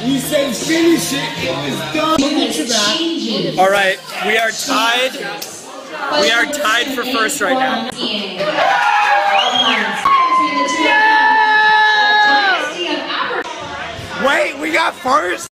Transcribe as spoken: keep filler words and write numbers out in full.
You said finish it. It was done. All right, we are tied. We are tied for first right now. Wait, we got first?